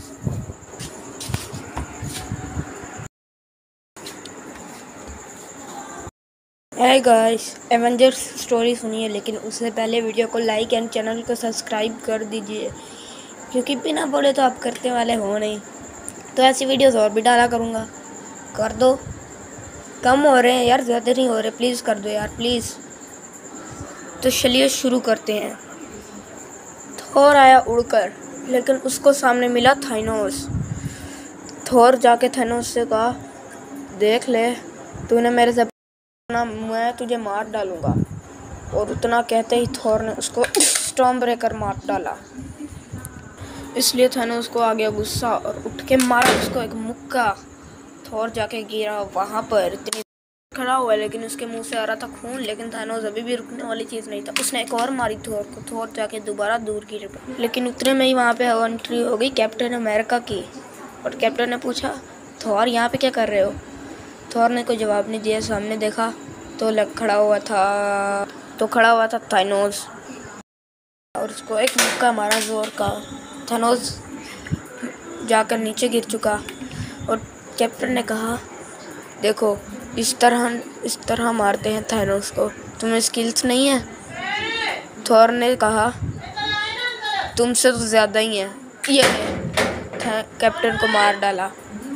Hi guys, Avengers story सुनिए, लेकिन उससे पहले वीडियो को लाइक एंड चैनल को सब्सक्राइब कर दीजिए, क्योंकि बिना बोले तो आप करने वाले हो नहीं। तो ऐसी वीडियोस और भी डाला करूँगा। कर दो। कम हो रहे हैं यार, ज़्यादा नहीं हो रहे, प्लीज़ कर दो यार, प्लीज़। तो चलिए शुरू करते हैं। थोर आया उड़कर, लेकिन उसको सामने मिला थानोस। थोर जाके थानोस से कहा, देख ले, तूने मेरे से मैं तुझे मार डालूंगा। और उतना कहते ही थोर ने उसको स्टॉर्म ब्रेकर मार डाला। इसलिए थानोस को आ गया गुस्सा और उठ के मारा उसको एक मुक्का। थोर जाके गिरा वहां पर, इतनी खड़ा हुआ, लेकिन उसके मुंह से आ रहा था खून। लेकिन थानोस अभी भी रुकने वाली चीज नहीं था, उसने एक और मारी थोर को। थोर जाके दोबारा दूर गिर पड़ा, लेकिन उतने में ही वहां पे एंट्री हो गई कैप्टन अमेरिका की। और कैप्टन ने पूछा, थोर यहाँ पे क्या कर रहे हो? थोर ने कोई जवाब नहीं दिया। सामने देखा तो खड़ा हुआ था थानोस, और उसको एक मुक्का मारा जोर का। थानोस जाकर नीचे गिर चुका। और कैप्टन ने कहा, देखो, इस तरह मारते हैं थानोस को, तुम्हें स्किल्स नहीं है? थोर ने कहा, तुमसे तो ज्यादा ही है। ये कैप्टन को मार डाला।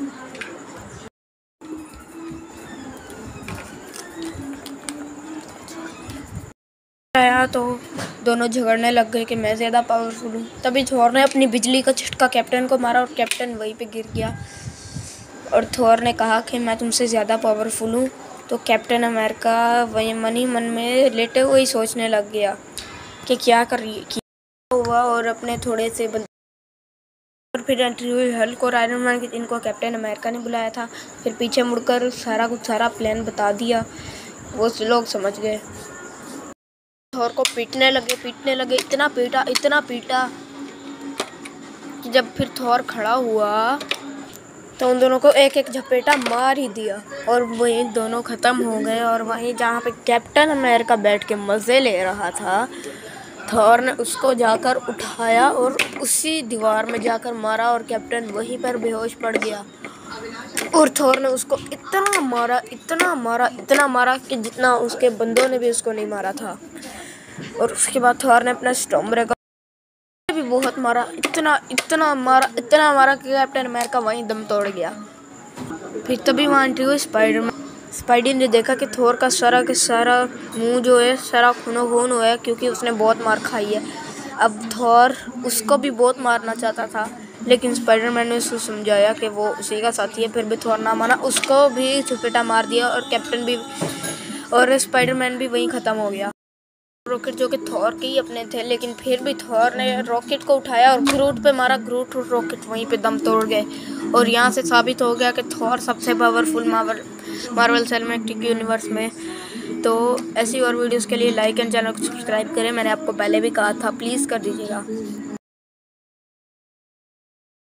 आया तो दोनों झगड़ने लग गए कि मैं ज़्यादा पावरफुल हूँ। तभी थोर ने अपनी बिजली का झटका कैप्टन को मारा और कैप्टन वहीं पे गिर गया। और थोर ने कहा कि मैं तुमसे ज़्यादा पावरफुल हूँ। तो कैप्टन अमेरिका वही मन ही मन में लेटे हुए ही सोचने लग गया कि क्या हुआ। और अपने थोड़े से और फिर एंट्री हुई हल्क और आयरन मैन की, जिनको कैप्टन अमेरिका ने बुलाया था। फिर पीछे मुड़कर सारा प्लान बता दिया। वो लोग समझ गए। थोर को पीटने लगे, इतना पीटा कि जब फिर थोर खड़ा हुआ तो उन दोनों को एक एक झपेटा मार ही दिया। और वहीं दोनों ख़त्म हो गए। और वहीं जहाँ पे कैप्टन अमेरिका बैठ के मज़े ले रहा था, थोर ने उसको जाकर उठाया और उसी दीवार में जाकर मारा। और कैप्टन वहीं पर बेहोश पड़ गया। और थोर ने उसको इतना मारा कि जितना उसके बंदों ने भी उसको नहीं मारा था। और उसके बाद थोर ने अपना स्टॉर्म ब्रेकर भी बहुत मारा, इतना मारा कि कैप्टन अमेरिका वहीं दम तोड़ गया। फिर तभी वहाँ एंट्री हुई स्पाइडी ने देखा कि थोर का सारा मुंह जो है सारा खून हुआ है, क्योंकि उसने बहुत मार खाई है। अब थोर उसको भी बहुत मारना चाहता था, लेकिन स्पाइडरमैन ने उसको समझाया कि वो उसी का साथी है। फिर भी थोर ना माना, उसको भी चपेटा मार दिया। और कैप्टन भी और स्पाइडरमैन भी वहीं ख़त्म हो गया। रॉकेट जो कि थोर के ही अपने थे, लेकिन फिर भी थोर ने रॉकेट को उठाया और ग्रूट पे मारा। ग्रूट और रॉकेट वहीं पे दम तोड़ गए। और यहाँ से साबित हो गया कि थोर सबसे पावरफुल मार्वल सिनेमैटिक यूनिवर्स में। तो ऐसी और वीडियोस के लिए लाइक एंड चैनल को सब्सक्राइब करें। मैंने आपको पहले भी कहा था, प्लीज़ कर दीजिएगा।